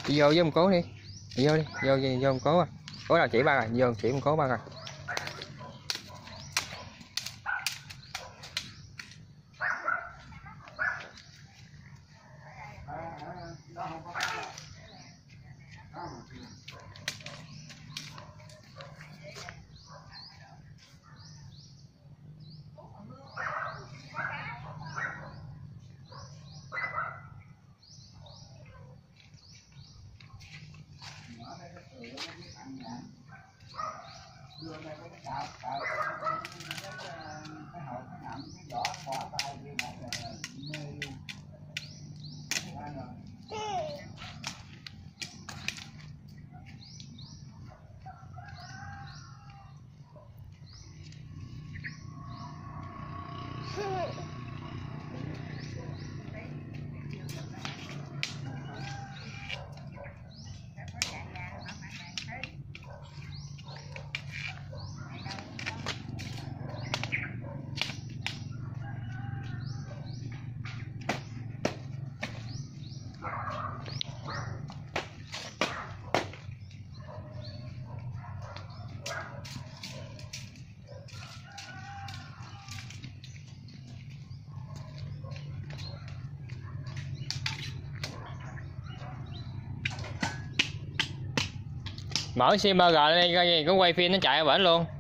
Đi vô với ông Cố đi. Đi vô đi, vô ông Cố à. Cố nào chỉ ba rồi, vô chỉ ông Cố ba rồi. Mở Simmer lên coi gì có quay phim nó chạy ở bển luôn.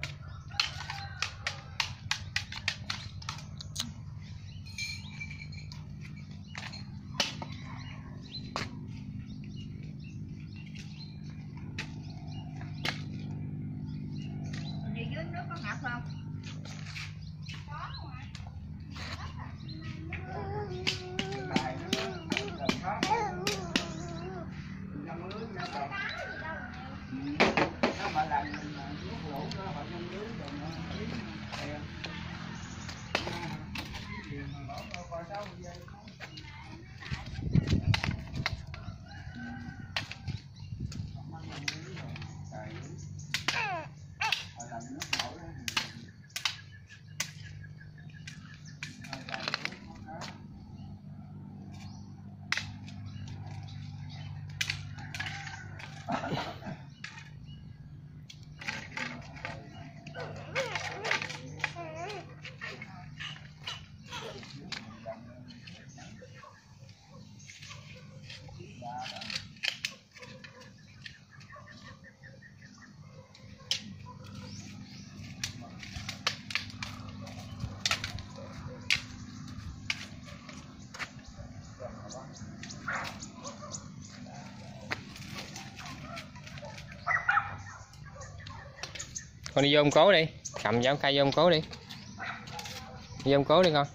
Dưới nước có ngập không? Con đi vô ông Cố đi, cầm dao khay vô ông Cố đi. Đi vô ông Cố đi con.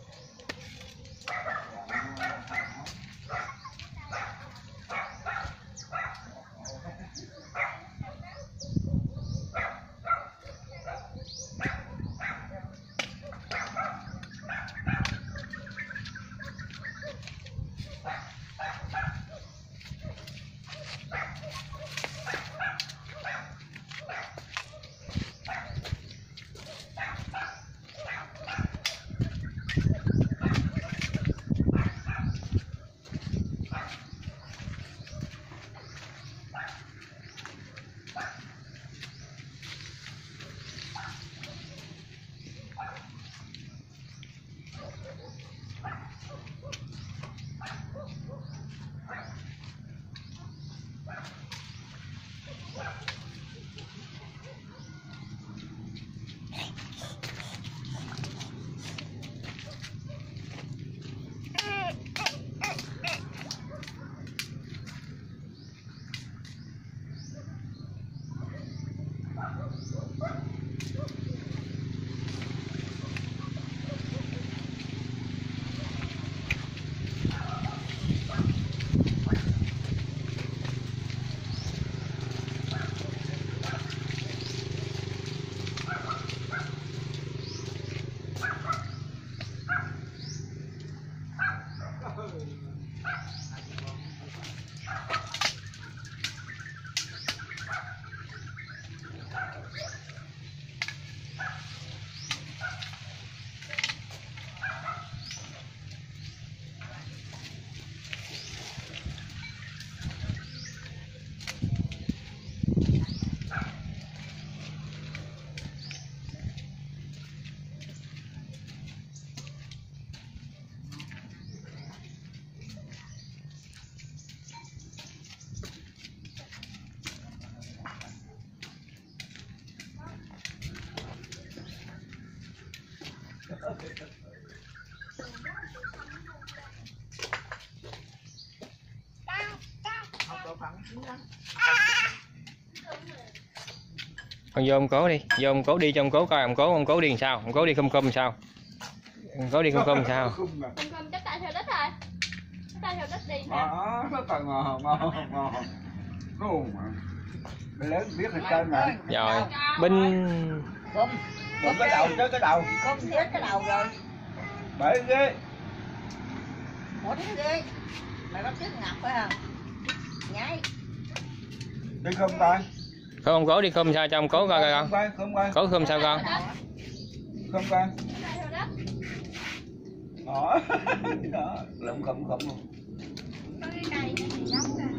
Con vô ông cố đi, vô ông cố đi cho ông cố coi ông cố đi làm sao, ông cố đi khum khum làm sao, ông cố đi khum khum làm sao. Không chắc tay theo đất thôi. Tay theo đất đi nè. Rất là ngon. Ngon mà. Mày lớn biết là tên mà. Rồi, binh Không. Còn cái đầu chứ cái đầu. Không chết cái đầu rồi. Bể ghê. Ủa thế ghê. Mày bắt chước ngọc phải không? Nhảy. Đi không coi. không ông cố đi khum sao cho ông cố coi coi con. Không coi. Cố khum sao con. Không coi. Tay theo đất. Đó. Đó. Không luôn. Có cái cây này thì giống ra.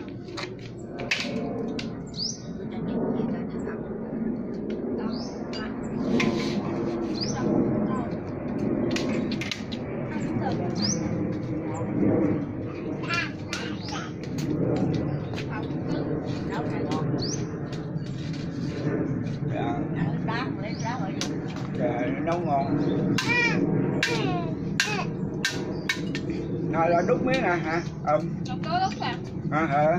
Dạ, nấu ngon. Này là đút miếng nè hả? Ngọc cố lúc à. Hả?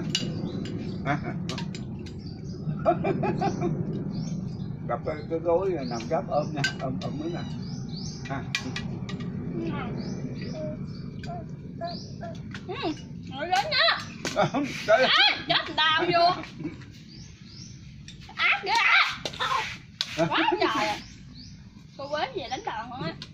Gặp cái gối nằm gấp ôm nè, ôm miếng nè. Ha. Ngồi lớn nha. Trời. Chết đau vô. Ác ghê á. Quá trời à. Cô quế về đánh đòn không á.